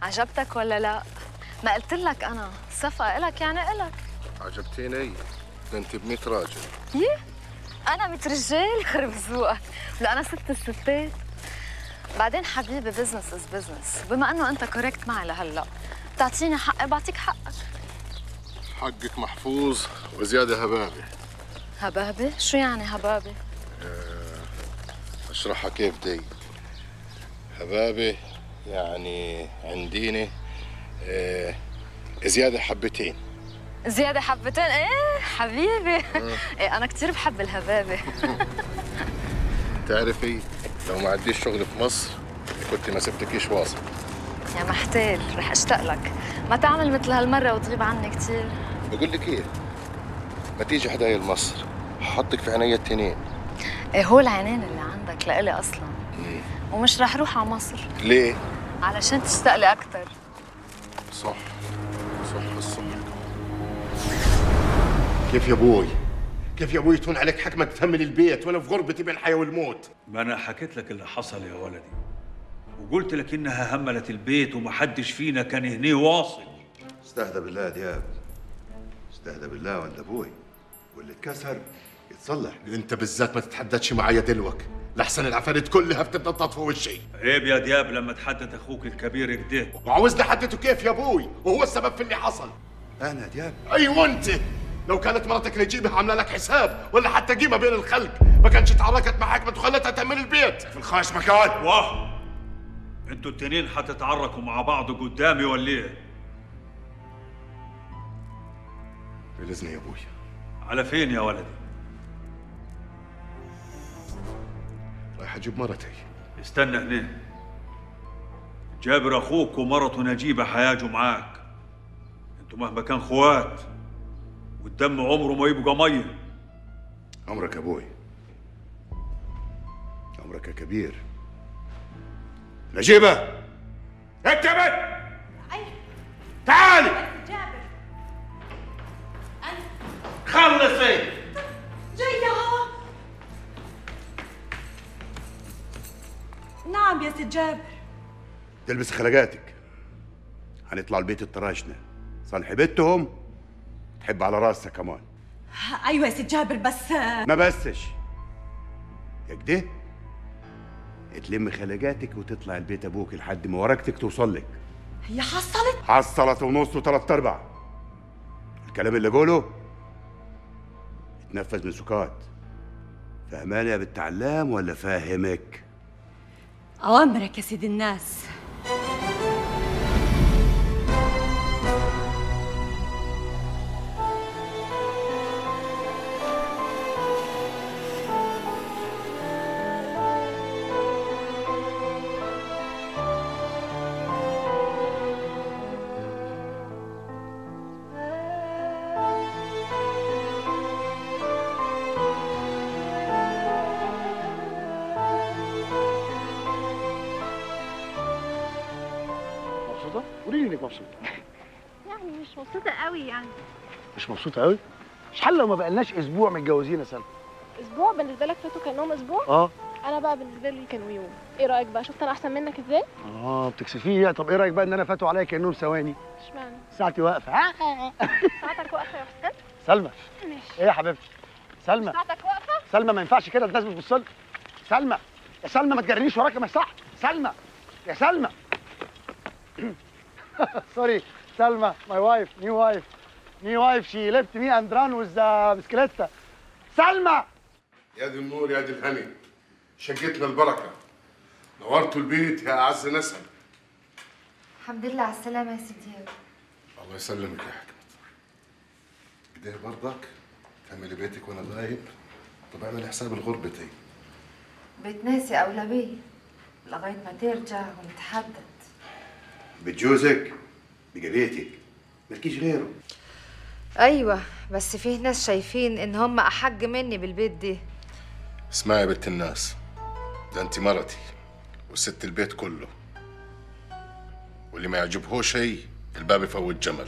عجبتك ولا لا؟ ما قلت لك انا صفا الك يعني الك. عجبتيني، ده انت ب 100 راجل. ييه انا 100 رجال يخرب ذوقك، لا انا ست الستات. بعدين حبيبي بزنس از بزنس، بما انه انت كوركت معي لهلا بتعطيني حقي بعطيك حقك. حقك محفوظ وزياده هبابه. هبابه؟ شو يعني هبابه؟ اشرحها كيف دي. هبابه يعني عنديني زياده حبتين. زيادة حبتين؟ ايه حبيبي. إيه انا كثير بحب الهبابة. تعرفي لو ما عنديش شغل في مصر كنت ما سبتكيش واصل. يا محتال رح اشتاق لك، ما تعمل مثل هالمرة وتغيب عني كثير. بقول لك ايه، ما تيجي حدايا لمصر حطك في عينيا التنين. ايه هو العينين اللي عندك لإلي اصلا. ومش رح روح على مصر. ليه؟ علشان تشتاق لي اكثر. صح الصح. كيف يا ابوي؟ كيف يا ابوي تهون عليك حكمك تهمل البيت وانا في غربتي بين الحياه والموت؟ ما انا حكيت لك اللي حصل يا ولدي، وقلت لك انها هملت البيت ومحدش فينا كان هنيه واصل. استهدى بالله يا دياب، استهدى بالله ولا ابوي، واللي اتكسر يتصلح. انت بالذات ما تتحدثش معايا دلوك، لحسن العفاريت كلها بتتنطط في وشي. عيب يا دياب لما تحدث اخوك الكبير كده. وعاوزني احدثه كيف يا ابوي وهو السبب في اللي حصل؟ انا يا دياب؟ ايوه انت. لو كانت مرتك نجيبها عامله لك حساب ولا حتى قيمه بين الخلق ما كانش اتعركت معاك، ما تخلتها تأمن البيت في الخاش مكان. واه انتوا التنين حتتعركوا مع بعض قدامي ولا ايه؟ باذن يا ابوي. على فين يا ولدي؟ رايح اجيب مرتي. استنى هنا، جابر اخوك ومرته نجيبه حياجوا معاك. انتوا مهما كان خوات والدم عمره ما يبقى ميه. عمرك يا ابوي، عمرك يا كبير. نجيبه انت يا بنت، تعالي. جابر خلصي. جاية هوا. نعم يا سيد جابر. تلبس خلقاتك، هنطلع البيت الطراجنة، صالحي بنتهم تحب على راسها كمان. ايوه يا سيد جابر بس ما بسش يا كده، تلم خلقاتك وتطلع البيت ابوك لحد ما ورقتك توصل لك. هي حصلت؟ حصلت ونص وثلاث ارباع. الكلام اللي اقوله يتنفذ من سكات. فهماني يا بنت علام ولا فاهمك؟ اوامرك يا سيد الناس. قولي لي انك مبسوطه. يعني مش مبسوطة قوي يعني. مش مبسوطه قوي؟ مش حل لو ما بقالناش اسبوع متجوزين يا سلمى. اسبوع بالنسبة لك فاتوا كانهم اسبوع؟ اه انا بقى بالنسبة لي كانوا يوم. ايه رأيك بقى؟ شفت انا احسن منك ازاي؟ بتكسفيه. طب ايه رايك بقى ان انا فاتوا عليا كانهم ثواني؟ اشمعنى؟ ساعتي واقفه. ساعتك واقفة يا حسين؟ سلمى ماشي. ايه يا حبيبتي؟ سلمى ساعتك واقفة؟ سلمى ما ينفعش كده، الناس بتبص لي. سلمى يا سلمى ما تجرنيش وراك ما صح. سلمى يا سلمى. سوري سلمى، ماي وايف نيو وايف شي ليفت مي اند ران وذ بسكليتة. سلمى يا دي النور يا دي الهني، شقتنا البركه، نورتوا البيت يا اعز نسب. الحمد لله على السلامة يا سيدي. الله يسلمك يا حكمت. كده برضك تعملي بيتك وانا غايب. طب اعملي حساب الغربتي. بيت ناسي أولوية لغاية ما ترجع ونتحدث. بتجوزك بقى بيتك، مالكيش غيره. أيوة بس فيه ناس شايفين إن هم أحق مني بالبيت دي. اسمعي يا بنت الناس، ده انت مرتي وست البيت كله، واللي ما يعجبهوش شيء الباب يفوت جمل.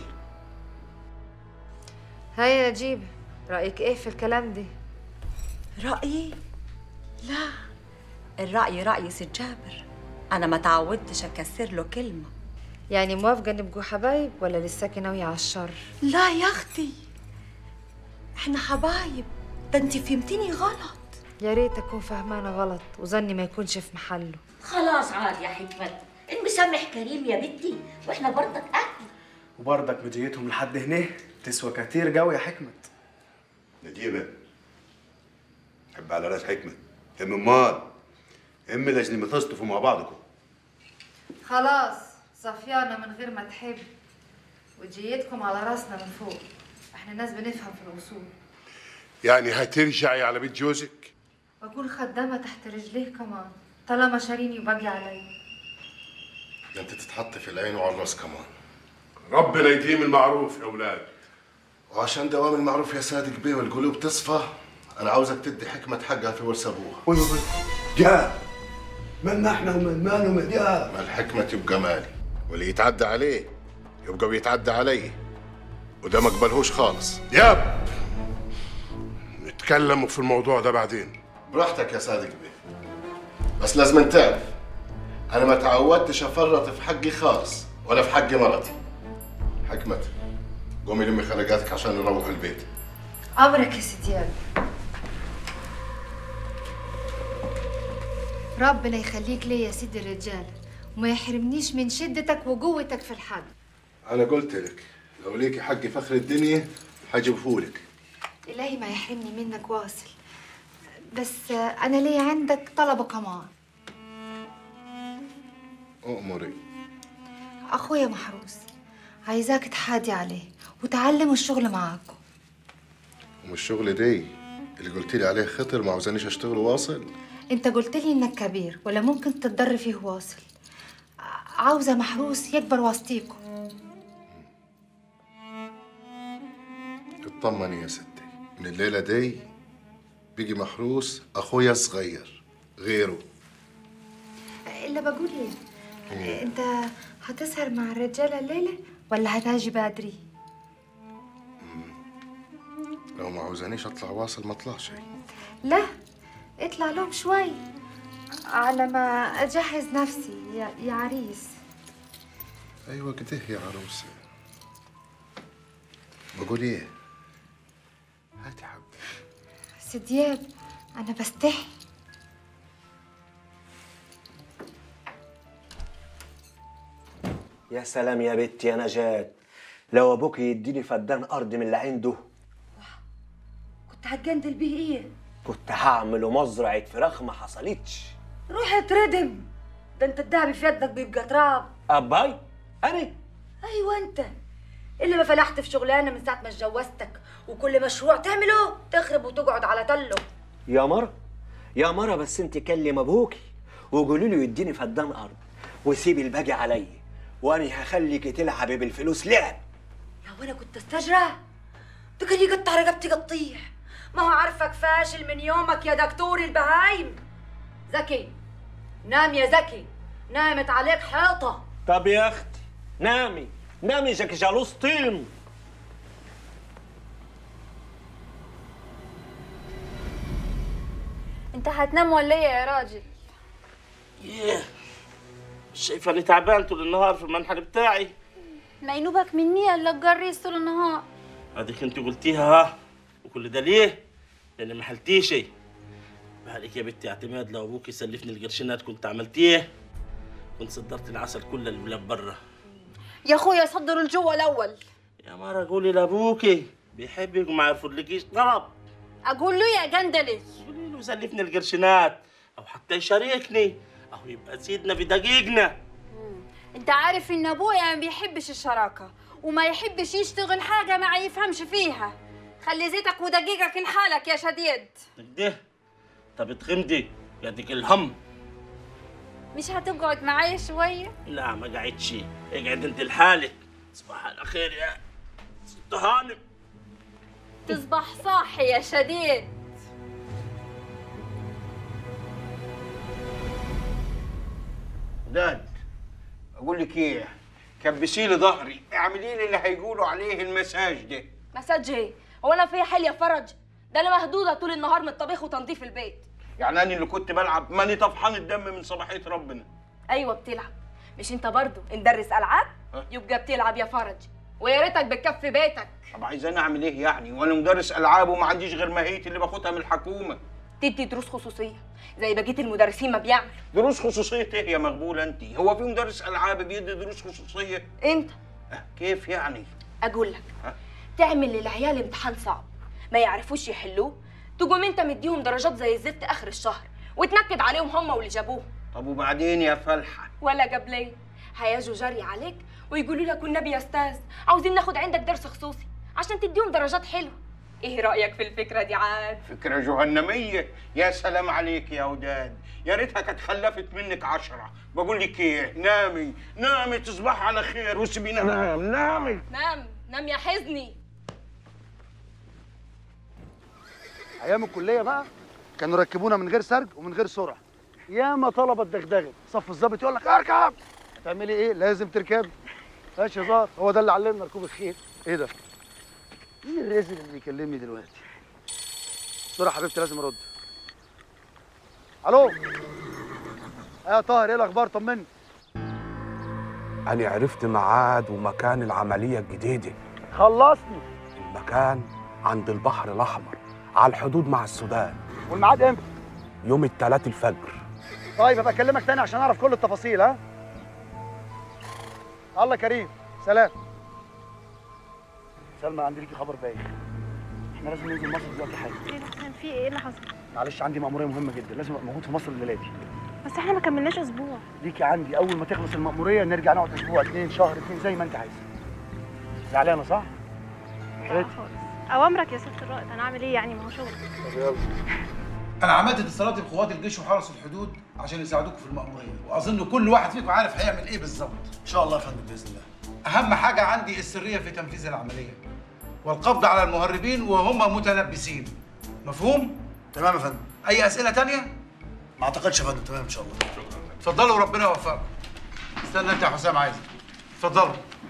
هاي يا نجيب، رأيك إيه في الكلام دي؟ رأيي؟ لا، الرأي رأي سيد جابر. أنا ما تعودتش أكسر له كلمة. يعني موافقة نبقوا حبايب ولا لساكي ناوية على الشر؟ لا يا اختي، احنا حبايب، ده انت فهمتيني غلط. يا ريت اكون فهمانة غلط وظني ما يكونش في محله. خلاص عاد يا حكمت، المسامح كريم يا بنتي، واحنا برضك اهل. وبرضك مجيتهم لحد هنا تسوى كتير قوي يا حكمت. نجيبه حب على راس حكمة. امال لاجل ما تصطفوا مع بعضكم. خلاص صفيانة من غير ما تحب، وجيتكم على راسنا من فوق. احنا ناس بنفهم في الوصول. يعني هترجعي على بيت جوزك؟ واكون خدامة تحت رجليه كمان طالما شاريني وباقي علي. ده انت تتحط في العين وعلى الراس كمان. ربنا يديم المعروف يا اولاد. وعشان دوام المعروف يا صادق بيه والقلوب تصفى، انا عاوزك تدي حكمة حقها في ورث ابوها. جاب مالنا احنا ومال ماله مدياب. مال حكمة يبقى مالي، واللي يتعدى عليه يبقى بيتعدى علي، وده ما اقبلهوش خالص. دياب نتكلموا في الموضوع ده بعدين. براحتك يا صادق بيه، بس لازم تعرف انا ما تعودتش افرط في حقي خالص ولا في حق مرتي. حكمة قومي لمي خلقاتك عشان نروح البيت. امرك يا سيديان. ربنا يخليك لي يا سيدي الرجال وما يحرمنيش من شدتك وقوتك في الحق. انا قلت لك لو ليكي حق فخر الدنيا هجيبهولك. الهي ما يحرمني منك واصل، بس انا لي عندك طلبة كمان. أؤمري. اخويا محروس عايزاك تحادي عليه وتعلموا الشغل معاكم. ومش الشغل دي اللي قلت لي عليه خطر ما عاوزانيش اشتغل واصل؟ انت قلت لي انك كبير ولا ممكن تتضر فيه واصل. عاوزة محروس يكبر وسطيكم. اطمني يا ستي، من الليلة دي بيجي محروس اخويا الصغير غيره. الا بقول ايه، انت هتسهر مع الرجالة الليلة ولا هتاجي بدري؟ لو ما عاوزانيش اطلع واصل ما اطلعش. لا اطلع لهم شوي على ما اجهز نفسي يا عريس. ايوه كده يا عروسه. بقول ايه؟ هاتي حبيبتي. سي دياب انا بستحي. يا سلام يا بنتي يا نجاة، لو ابوك يديني فدان ارض من اللي عنده كنت هتجندل بيه ايه؟ كنت هعمله مزرعه فراخ ما حصلتش. روح اتردم، ده انت الدهب في يدك بيبقى تراب. اباي انا؟ ايوه انت اللي ما فلحت في شغلانه من ساعه ما اتجوزتك، وكل مشروع تعمله تخرب وتقعد على تله. يا مرة بس انت كلم ابوكي وقولي له يديني فدان ارض وسيبي الباقي عليا، وانا هخليك تلعبي بالفلوس لعب. يا وانا كنت استجرى؟ ده كان يقطع رقبتي قطيع. ما هو عارفك فاشل من يومك يا دكتور البهايم. زكي نام يا زكي، نامت عليك حيطه. طب يا اختي نامي جاك جالوس طين. انت هتنام ولا ايه يا راجل؟ شايفه اني تعبان طول النهار في المنحل بتاعي. ما ينوبك مني الا تجريس طول النهار. اديك انت قلتيها ها، وكل ده ليه؟ لان ما حلتيش. بالك يا بنتي اعتماد، لو ابوك يسلفني القرشينات كنت عملتيه، كنت صدرت العسل كله للبلاد برا. يا اخويا صدروا الجو الاول. يا مرة قولي لابوكي بيحبك وما يرفضلكيش طلب. اقول له يا جندلي؟ قولي له سلفني القرشينات او حتى يشاركني او يبقى سيدنا في دقيقنا. انت عارف ان ابويا ما بيحبش الشراكه وما يحبش يشتغل حاجه ما يفهمش فيها. خلي زيتك ودقيقك لحالك يا شديد. كده؟ طب اتغمدي يدك الهم. مش هتقعد معايا شويه؟ لا ما قعدتش، اقعد انت لحالك. تصبح على خير يا ست هانم. تصبح صاحي يا شديد. داد اقول لك ايه، كبسي لي ظهري، اعملي لي اللي هيقولوا عليه المساج ده. مساج ايه؟ هو انا فيا حيل يا فرج؟ ده انا مهدوده طول النهار من الطبيخ وتنظيف البيت. يعني انا اللي كنت بلعب ماني طفحان الدم من صباحيه ربنا. ايوه بتلعب، مش انت برضه مدرس العاب؟ يبقى بتلعب يا فرج، ويا ريتك بتكفي بيتك. طب عايزاني اعمل ايه يعني؟ وانا مدرس العاب وما عنديش غير ماهيتي اللي باخدها من الحكومه. تدي دروس خصوصيه زي بقيه المدرسين ما بيعملوا. دروس خصوصيه ايه يا مقبوله انت؟ هو في مدرس العاب بيدي دروس خصوصيه؟ انت كيف يعني؟ اقول لك تعمل للعيال امتحان صعب ما يعرفوش يحلوه، تقوم انت مديهم درجات زي الزفت اخر الشهر وتنكد عليهم هم واللي جابوه. طب وبعدين يا فلحه؟ ولا قبلين هيجوا جري عليك ويقولوا لك والنبي يا استاذ عاوزين ناخد عندك درس خصوصي عشان تديهم درجات حلوه. ايه رايك في الفكره دي عاد؟ فكره جهنميه. يا سلام عليك يا وداد، يا ريتها كانت خلفت منك 10. بقول لك ايه، نامي نامي تصبح على خير وسيبينا نام. نامي نام يا حزني. ايام الكليه بقى كانوا يركبونا من غير سرج ومن غير سرعه. ياما طلبه اتدغدغت، صف الظابط يقول لك اركب، تعملي ايه؟ لازم تركبي. ماشي هزار، هو ده اللي علمنا ركوب الخيل. ايه ده؟ مين الرازل اللي بيكلمني دلوقتي؟ بسرعه حبيبتي لازم ارد. الو يا طاهر، ايه الاخبار؟ طمني. أنا عرفت ميعاد ومكان العملية الجديدة. خلصني. المكان عند البحر الأحمر على الحدود مع السودان. والميعاد امتى؟ يوم الثلاث الفجر. طيب ابقى اكلمك تاني عشان اعرف كل التفاصيل. ها؟ الله كريم، سلام. سلمى عندي ليكي خبر باين. احنا لازم ننزل مصر دلوقتي حالا. ايه ده كان في ايه اللي حصل؟ معلش عندي مأمورية مهمة جدا، لازم ابقى موجود في مصر الليلة دي. بس احنا ما كملناش اسبوع. ليكي عندي اول ما تخلص المأمورية نرجع نقعد اسبوع 2 شهر 2 زي ما انت عايزة. زعلانة صح؟ لا خالص. اوامرك يا ست الرائد، انا اعمل ايه يعني؟ ما هو شغل. طب يلا. انا عملت اتصالات بقوات الجيش وحرس الحدود عشان يساعدوكم في المأمورية، واظن كل واحد فيكم عارف هيعمل ايه بالظبط. ان شاء الله يا فندم باذن الله. اهم حاجة عندي السرية في تنفيذ العملية والقبض على المهربين وهم متلبسين. مفهوم؟ تمام يا فندم. اي اسئلة تانية؟ ما اعتقدش يا فندم. تمام ان شاء الله. اتفضلوا وربنا يوفقكم. استنى انت يا حسام، عايزك. اتفضلوا.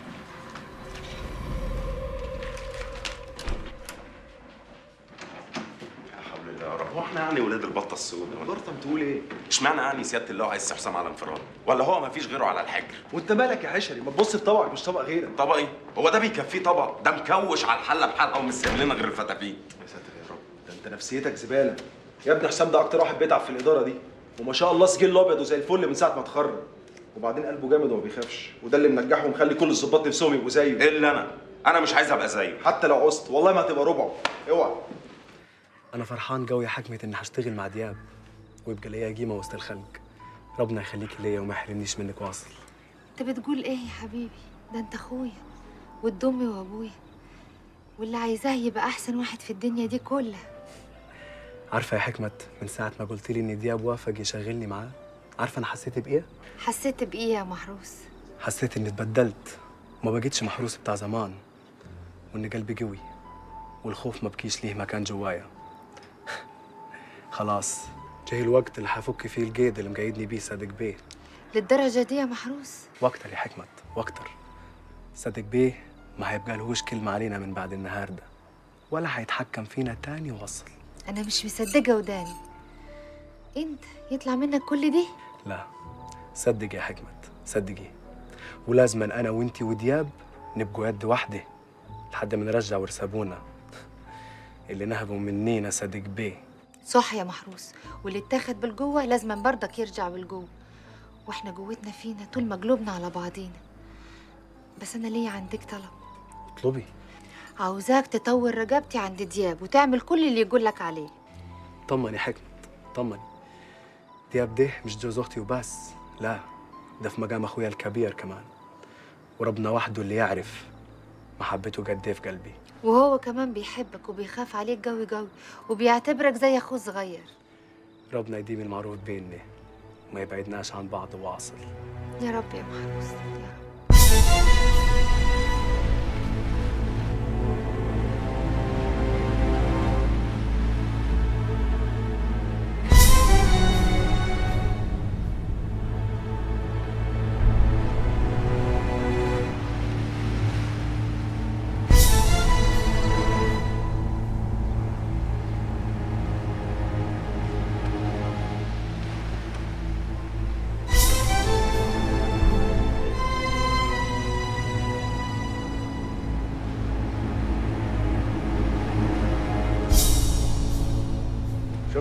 هو احنا يعني ولاد البطه السوداء؟ برطم تقول ايه؟ اشمعنى يعني سياده الله عايز حسام على انفراد؟ ولا هو ما فيش غيره على الحجر؟ وانت مالك يا حشري؟ ما تبص في طبقك مش طبق غيرك. طبق ايه؟ هو ده بيكفيه طبق؟ ده مكوش على الحله بحلقه ومش سايب لنا غير الفتافيت. يا ساتر يا رب، ده انت نفسيتك زباله. يا ابني حسام ده اكتر واحد بيتعب في الاداره دي، وما شاء الله سجل ابيض وزي الفل من ساعه ما اتخرج. وبعدين قلبه جامد وما بيخافش، وده اللي منجحه ومخلي كل الظباط نفسهم يبقوا زيه. الا انا مش عايز ابقى زيه. حتى لو عوزت والله ما هتبقى ربعه. اوعى. انا فرحان قوي يا حكمه اني هشتغل مع دياب ويبقى ليا قيمه وسط الخلق. ربنا يخليكي ليا وما يحرمنيش منك واصل. انت بتقول ايه يا حبيبي؟ ده انت اخويا واد امي وابويا، واللي عايزاه يبقى احسن واحد في الدنيا دي كلها. عارفه يا حكمه، من ساعه ما قلت لي ان دياب وافق يشغلني معاه، عارفه انا حسيت بايه؟ حسيت بايه يا محروس؟ حسيت اني اتبدلت وما بقيتش محروس بتاع زمان، وان قلبي قوي والخوف ما بكيش ليه مكان جوايا. خلاص جاي الوقت اللي حفك فيه القيد اللي مقيدني بيه صادق بيه. للدرجه دي يا محروس؟ واكتر يا حكمت واكتر. صادق بيه ما هيبقى لهوش كلمه علينا من بعد النهارده، ولا هيتحكم فينا تاني وصل. انا مش مصدقه وداني. انت يطلع منك كل دي؟ لا صدق يا حكمت، صدقي. ولازما انا وانتي ودياب نبقوا يد واحده لحد ما نرجع ورثابونا اللي نهبوا منينا صادق بيه. صح يا محروس، واللي اتاخد بالجوه لازما برضك يرجع بالجوه، واحنا جوتنا فينا طول ما قلوبنا على بعضينا. بس انا ليا عندك طلب. اطلبي. عاوزاك تطور رقبتي عند دياب وتعمل كل اللي يقول لك عليه. طمني يا حكمت، طمني. دياب ده مش جوز اختي وبس، لا ده في مقام اخويا الكبير كمان، وربنا وحده اللي يعرف محبته قد ايه في قلبي. وهو كمان بيحبك وبيخاف عليك قوي قوي وبيعتبرك زي اخوه صغير. ربنا يديم المعروف بيننا وما يبعدناش عن بعض واصل. يا رب يا محروس يا رب.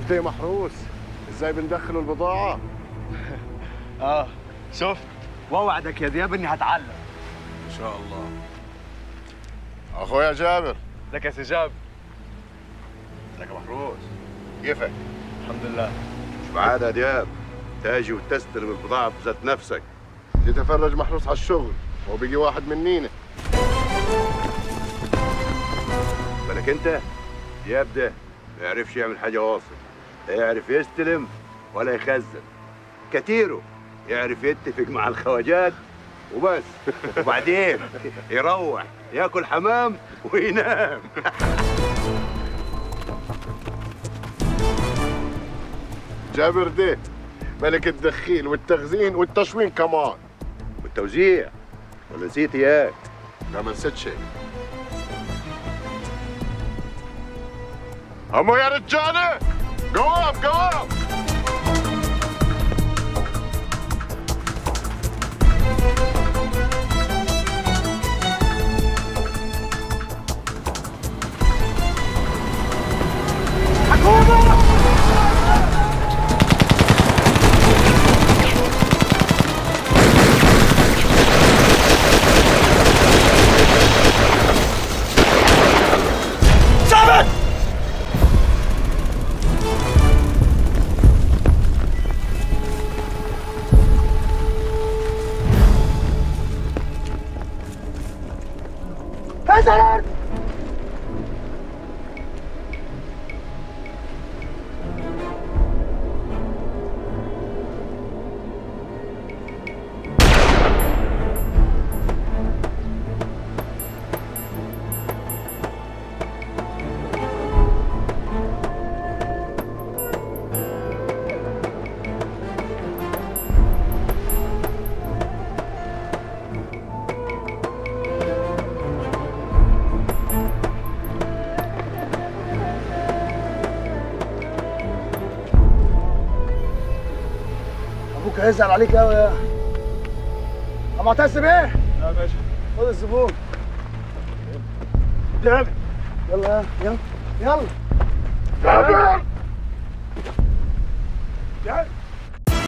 شفت ايه محروس؟ ازاي بندخلوا البضاعة؟ شفت، واوعدك يا دياب اني هتعلم. ان شاء الله. اخويا جابر. ازيك يا سي جابر؟ ازيك يا محروس؟ كيفك؟ الحمد لله. مش بعادة يا دياب تاجي وتستلم البضاعة بذات نفسك. تتفرج محروس على الشغل، هو بيجي واحد منينا. بالك انت دياب ده ما يعرفش يعمل حاجة واصل، لا يعرف يستلم ولا يخزن. كتيره يعرف يتفق مع الخواجات وبس، وبعدين يروح ياكل حمام وينام. جابر ده ملك الدخيل والتخزين والتشوين كمان. والتوزيع، ولا نسيت اياك؟ لا ما نسيت شيء. همو يا رجاله، قوام قوام. ثابت! انزل! ابوك هيزعل عليك قوي يا معتز بيه. يا باشا خد الزبون. جابر يلا يلا يلا جابر جابر